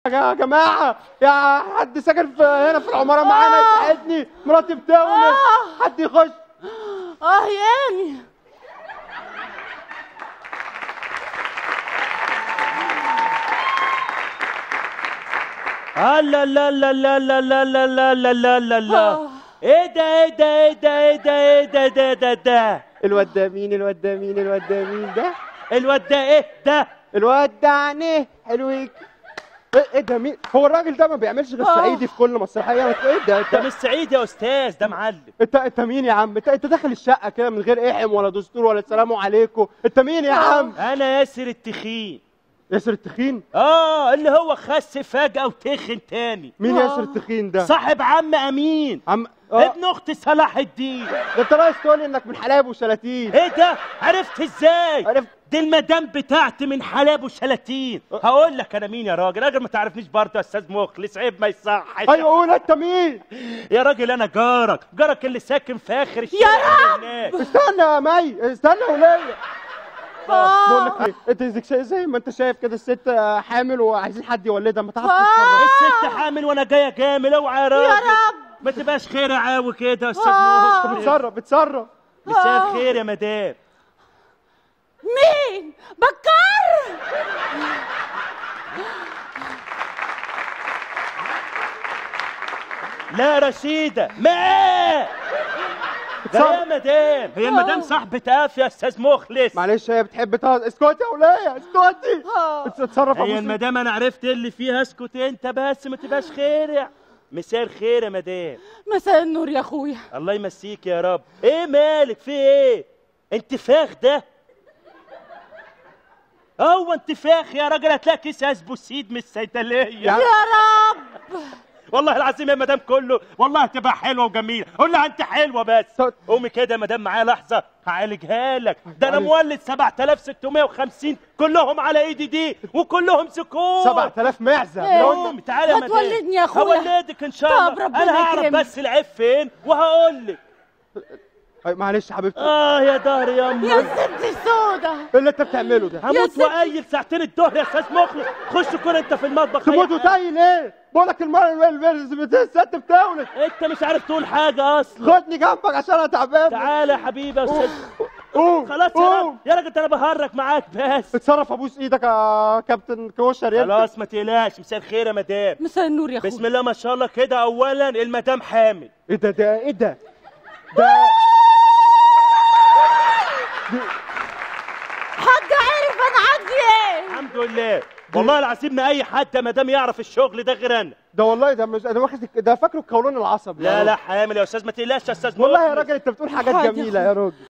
يا جماعة، يا حد ساكن هنا في العمارة معانا يساعدني، مراتي بتولد. حد يخش. يعني لا لا لا لا لا لا لا لا لا لا لا لا. ايه ده ايه ده ايه ده ايه ده ايه ده ده ده ده الواد ده مين؟ الواد ده مين؟ الواد ده مين ده؟ الواد ده ايه ده؟ الواد ده عينيه حلويك. ايه ده مين؟ هو الراجل ده ما بيعملش غير صعيدي في كل مسرحية. ايه ده؟ ده مش سعيد يا استاذ، ده معلم. انت مين يا عم؟ انت داخل الشقة كده من غير احم ولا دستور ولا السلام عليكم. انت مين يا عم؟ انا ياسر التخين. ياسر التخين؟ اللي هو خس فجأة وتخن تاني. مين ياسر التخين ده؟ صاحب عم امين، ابن اخت صلاح الدين. ده انت رايح تقول لي انك من حلايب وشلاتين. ايه ده؟ عرفت ازاي؟ عرفت. دي المدام بتاعتي من حلاب وشلاتين. هقول لك انا مين يا راجل ما تعرفنيش برضه يا استاذ مخلص، عيب ما يصحش. ايوه قول انت مين؟ يا راجل انا جارك اللي ساكن في اخر الشارع. يا رب هناك. استنى يا مي، استنى يا ولية. بقول لك ايه، انت زي ما انت شايف كده الست حامل وعايزين حد يولدها، ما تعرفش تتصرف. الست حامل وانا جايه جامل، اوعى يا راجل. يا رب ما تبقاش خير عاوي كده يا استاذ مخلص. بتصرف. مساء الخير يا مدام. مين؟ بكر. لا رشيدة ما ده يا مدام، هي المدام صاحبة يا استاذ مخلص. معلش هي بتحب اسكتي يا ولية، اسكتي. اتصرف يا هي المدام انا عرفت اللي فيها، اسكت انت بس ما تبقاش خير. مساء الخير يا مدام. مساء النور يا اخويا. الله يمسيك يا رب. ايه مالك في ايه؟ انتفاخ ده؟ هو انتفاخ يا راجل، هتلاقي كيس اسبوسيد من الصيدليه. يا رب والله العظيم يا مدام كله والله هتبقى حلوه وجميله. قول لها انت حلوه بس. قومي كده يا مدام معايا لحظه هعالجها لك. ده انا مولد 7650 كلهم على ايدي دي وكلهم سكون. 7000 معزه. قومي تعالي يا مدام. هتولدني يا اخويا. هولدك ان شاء الله. انا هعرف بس العيب فين وهقول لك. معلش حبيبتي. يا ظهري يا امي. يا ست السودا، ايه اللي انت بتعمله ده؟ هموت واقيل ساعتين الظهر يا استاذ مخلص. خش كل انت في المطبخ. تموت وتايل ايه؟ بقول لك الست بتولد. انت مش عارف تقول حاجه اصلا. خدني جنبك عشان انا تعبان. تعالى يا حبيبي يا استاذ. قوم خلاص يا راجل انا بهرج معاك بس. اتصرف، ابوس ايدك يا كابتن كوشر. خلاص ما تقلقش. مساء الخير يا مدام. مساء النور يا اخويا. بسم الله ما شاء الله كده. اولا المدام حامل. ايه ده؟ حد عارف انا عندي ايه؟ الحمد لله. والله العظيم ما اي حد يا مدام يعرف الشغل ده غير انا. ده والله ده مش ده فاكره القولون العصبي. لا حامل يا استاذ ما تقلقش يا استاذ. والله يا راجل انت بتقول حاجات جميله يا راجل.